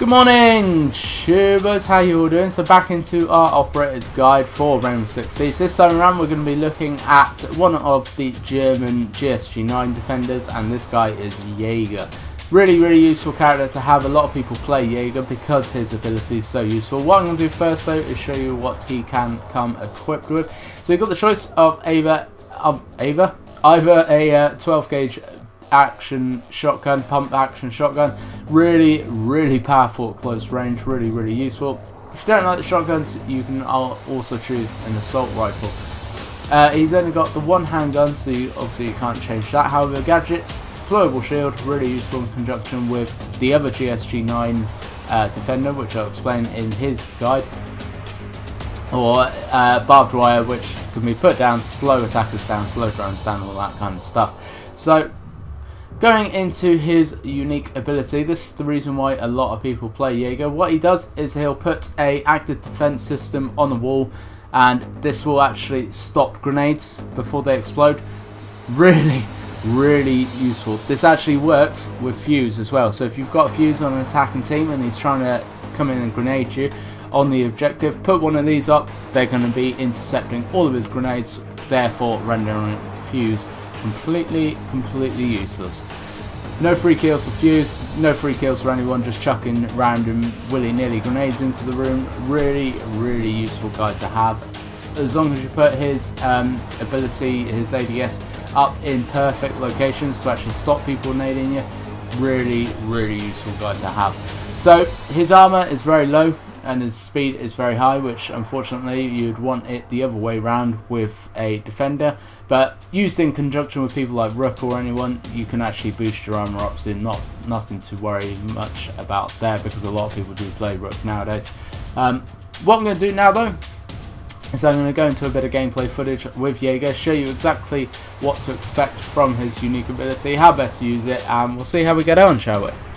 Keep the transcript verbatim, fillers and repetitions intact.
Good morning, tubers, how you all doing? So back into our operator's guide for Rainbow Six Siege. This time around we're going to be looking at one of the German G S G nine defenders, and this guy is JAGER. Really, really useful character to have. A lot of people play JAGER because his ability is so useful. What I'm going to do first though is show you what he can come equipped with. So you've got the choice of either, um, either, either a uh, twelve gauge action shotgun, pump action shotgun. Really, really powerful at close range. Really, really useful. If you don't like the shotguns, you can also choose an assault rifle. Uh, he's only got the one handgun, so you, obviously you can't change that. However, gadgets, deployable shield, really useful in conjunction with the other G S G nine uh, defender, which I'll explain in his guide. Or uh, barbed wire, which can be put down, slow attackers down, slow drones down, all that kind of stuff. So, going into his unique ability, this is the reason why a lot of people play JAGER. What he does is he'll put a active defense system on the wall, and this will actually stop grenades before they explode. Really, really useful. This actually works with fuse as well. So if you've got a fuse on an attacking team and he's trying to come in and grenade you on the objective, put one of these up, they're going to be intercepting all of his grenades, therefore rendering fuse completely, completely useless. No free kills for fuse, no free kills for anyone just chucking random willy-nilly grenades into the room. Really, really useful guy to have. As long as you put his um, ability, his A D S, up in perfect locations to actually stop people nading you. Really, really useful guy to have. So his armor is very low and his speed is very high, which unfortunately you'd want it the other way around with a defender, but used in conjunction with people like Rook or anyone, you can actually boost your armor up, so not nothing to worry much about there, because a lot of people do play Rook nowadays. Um, what I'm going to do now though is I'm going to go into a bit of gameplay footage with JAGER, show you exactly what to expect from his unique ability, how best to use it, and we'll see how we get on, shall we?